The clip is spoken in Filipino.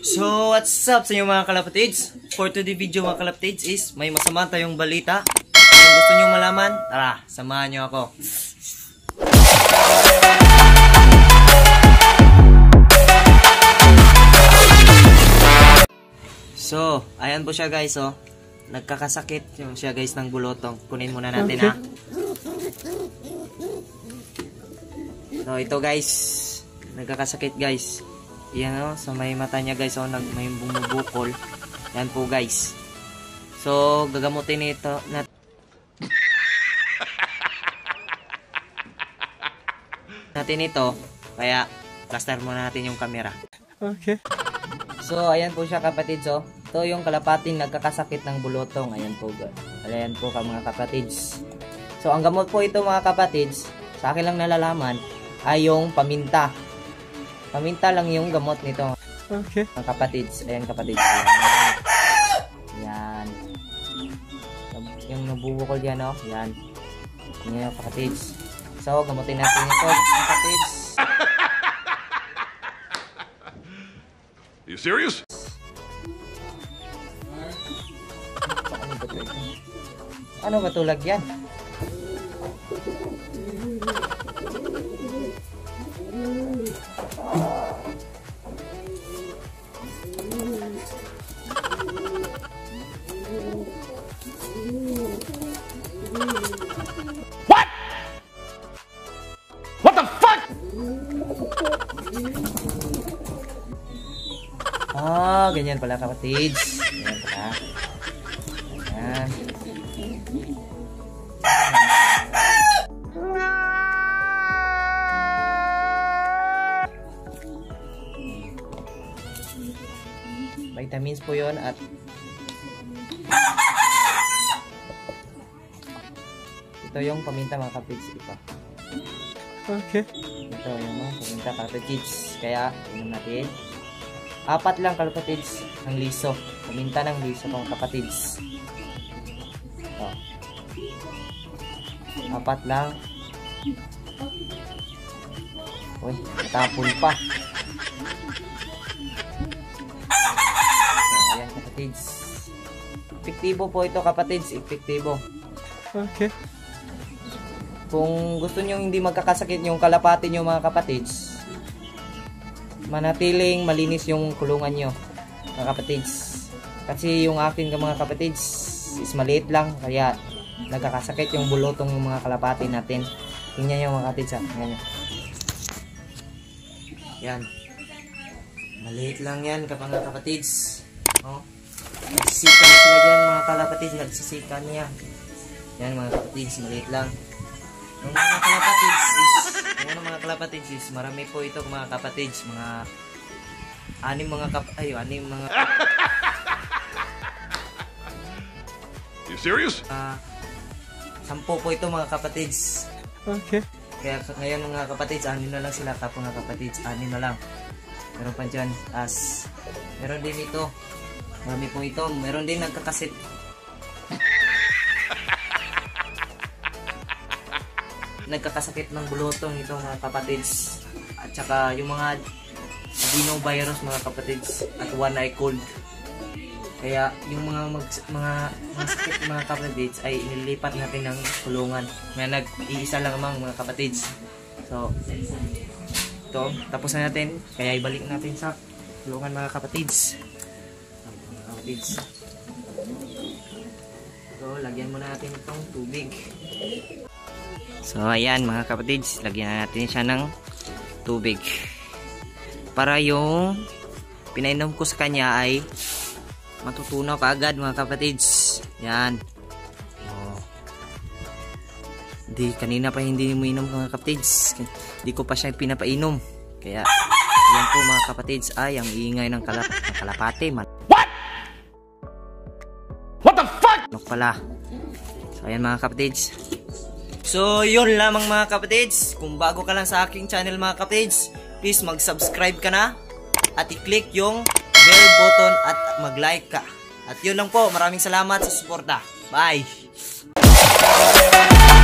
So, what's up sa inyo mga kalapatids? For today video mga kalapatids is may masama tayong balita. Kung gusto nyo malaman, tara, samahan nyo ako. So, ayan po siya guys, oh. Nagkakasakit yung siya guys ng bulotong. Kunin muna natin ha. So, ito guys. Nagkakasakit guys. Yan o, sa may mata niya guys, oh, may bumubukol. Yan po guys. So, gagamutin ito natin ito. Kaya, plaster muna natin yung camera. Okay. So, ayan po siya kapatids, oh. Ito yung kalapating nagkakasakit ng bulotong. Ayan po, ayan po ka mga kapatids. So, ang gamot po ito mga kapatids, sa akin lang nalalaman, ay yung paminta. Paminta lang yung gamot nito. Okay. Mga kapatids. Ayan kapatids. Yan. Yung nabubukol yan, oh. Yan. Yan yung kapatids. So, gamutin natin ito, mga kapatids. You serious? Ano ba tulag yan? What? What the fuck? Ah, ganyan pala kapatids. Ganyan pala. Ayan. Vitamins po yun at ito yung paminta mga kapatids. Ito. Okay. Ito yung paminta kapatids. Kaya, inom natin. 4 lang kapatids ng liso. Paminta ng liso mga kapatids. Ito. 4 lang. Uy, natapon pa. So, ayan kapatids. Epektibo po ito kapatids. Epektibo. Okay. Kung gusto nyo hindi magkakasakit yung kalapati nyo mga kapatids, manatiling malinis yung kulungan nyo mga kapatids. Kasi yung akin mga kapatids is maliit lang, kaya nagkakasakit yung bulotong yung mga kalapati natin. Tingnan nyo mga kapatids ha. Tingnan nyo. Yan. Maliit lang yan mga kapatids. Oh. Nagsisika na sila dyan mga kalapatids. Nagsisika niya. Yan mga kapatids, maliit lang. Yung mga kalapatids is marami po ito mga kapatids, mga anim mga You serious? 10 po ito mga kapatids. Okay. Kaya ngayon mga kapatids, 6 na lang sila, tapos mga kapatids, 6 na lang. Meron pa dyan, meron din ito, marami po ito, meron din nagkakasit. Nagkakasakit ng bulotong ito mga kapatids, at saka yung mga adenovirus mga kapatids, at one eye cold. Kaya yung mga sakit mga kapatids ay inilipat natin ng kulungan. May nag-iisa lang mga kapatids. So ito, tapos na natin, kaya ibalik natin sa kulungan mga kapatids. So lagyan muna natin itong tubig. So ayan mga kapatids, lagyan natin siya ng tubig para yung pinainom ko sa kanya ay matutunaw kaagad mga kapatids. Yan. Oh. Kanina pa hindi mo inom mga kapatids. Hindi ko pa siya pinapainom. Kaya yan po mga kapatids ay ang iingay ng kalapate man. What? What the fuck? Ano pala. So ayan mga kapatids. So, yun lamang mga kapatids. Kung bago ka lang sa aking channel mga kapatids, please mag-subscribe ka na at i-click yung bell button at mag-like ka. At yun lang po. Maraming salamat sa suporta. Bye!